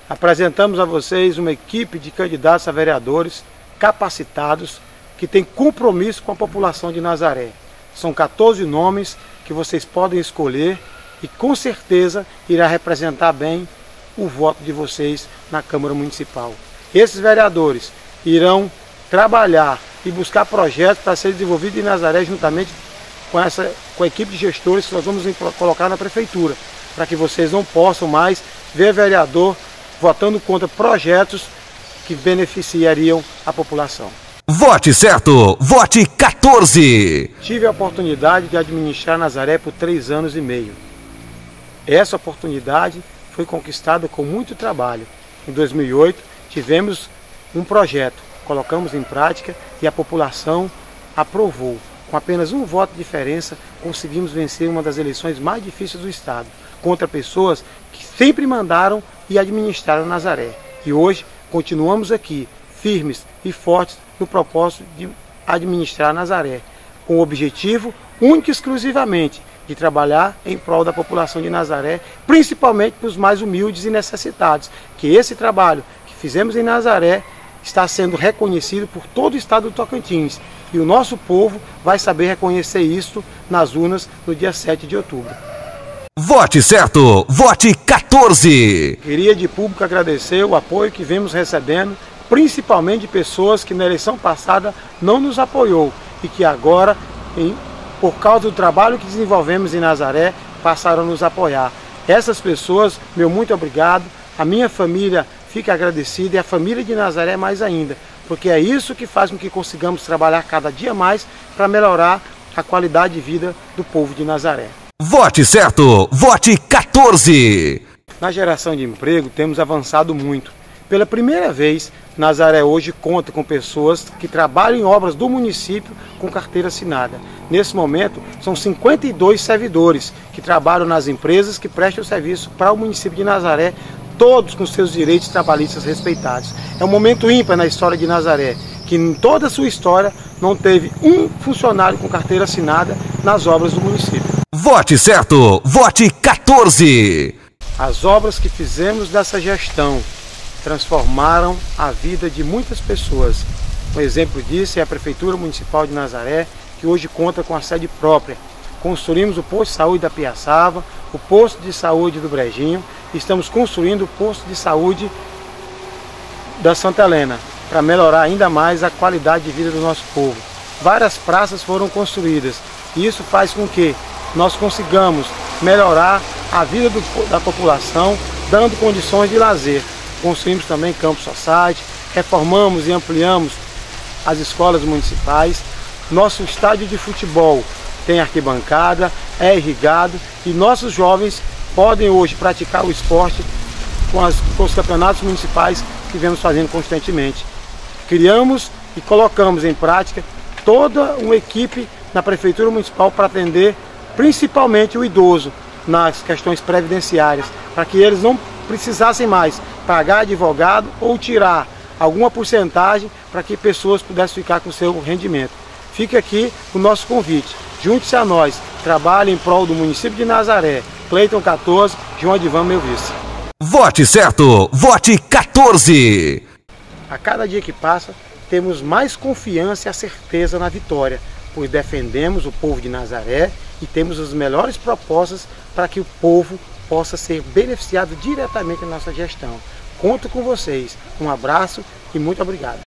Apresentamos a vocês uma equipe de candidatos a vereadores capacitados que tem compromisso com a população de Nazaré. São 14 nomes que vocês podem escolher e com certeza irá representar bem o voto de vocês na Câmara Municipal. Esses vereadores irão trabalhar e buscar projetos para serem desenvolvidos em Nazaré juntamente com a equipe de gestores que nós vamos colocar na Prefeitura, para que vocês não possam mais ver vereador votando contra projetos que beneficiariam a população. Vote certo! Vote 14! Tive a oportunidade de administrar Nazaré por 3 anos e meio. Essa oportunidade foi conquistada com muito trabalho. Em 2008 tivemos um projeto, colocamos em prática e a população aprovou. Com apenas um voto de diferença, conseguimos vencer uma das eleições mais difíceis do estado, contra pessoas que sempre mandaram e administraram Nazaré. E hoje continuamos aqui, firmes e fortes no propósito de administrar Nazaré, com o objetivo único e exclusivamente de trabalhar em prol da população de Nazaré, principalmente para os mais humildes e necessitados, que esse trabalho que fizemos em Nazaré está sendo reconhecido por todo o estado do Tocantins, e o nosso povo vai saber reconhecer isso nas urnas no dia 7 de outubro. Vote certo! Vote 14! Queria de público agradecer o apoio que vemos recebendo, principalmente de pessoas que na eleição passada não nos apoiou e que agora, por causa do trabalho que desenvolvemos em Nazaré, passaram a nos apoiar. Essas pessoas, meu muito obrigado, a minha família fica agradecida e a família de Nazaré mais ainda, porque é isso que faz com que consigamos trabalhar cada dia mais para melhorar a qualidade de vida do povo de Nazaré. Vote certo! Vote 14! Na geração de emprego temos avançado muito. Pela primeira vez, Nazaré hoje conta com pessoas que trabalham em obras do município com carteira assinada. Nesse momento, são 52 servidores que trabalham nas empresas que prestam serviço para o município de Nazaré, todos com seus direitos trabalhistas respeitados. É um momento ímpar na história de Nazaré, que em toda a sua história não teve um funcionário com carteira assinada nas obras do município. Vote certo! Vote 14! As obras que fizemos dessa gestão transformaram a vida de muitas pessoas. Um exemplo disso é a Prefeitura Municipal de Nazaré, que hoje conta com a sede própria. Construímos o posto de saúde da Piaçava, o posto de saúde do Brejinho, e estamos construindo o posto de saúde da Santa Helena, para melhorar ainda mais a qualidade de vida do nosso povo. Várias praças foram construídas, e isso faz com que nós consigamos melhorar a vida da população, dando condições de lazer. Construímos também Campus Society, reformamos e ampliamos as escolas municipais. Nosso estádio de futebol tem arquibancada, é irrigado e nossos jovens podem hoje praticar o esporte com os campeonatos municipais que vemos fazendo constantemente. Criamos e colocamos em prática toda uma equipe na Prefeitura Municipal para atender principalmente o idoso nas questões previdenciárias, para que eles não precisassem mais pagar advogado ou tirar alguma porcentagem para que pessoas pudessem ficar com seu rendimento. Fica aqui o nosso convite. Junte-se a nós, trabalhe em prol do município de Nazaré. Cleiton 14, João Adivan, meu vice. Vote certo! Vote 14! A cada dia que passa, temos mais confiança e a certeza na vitória, pois defendemos o povo de Nazaré e temos as melhores propostas para que o povo possa ser beneficiado diretamente na nossa gestão. Conto com vocês. Um abraço e muito obrigado.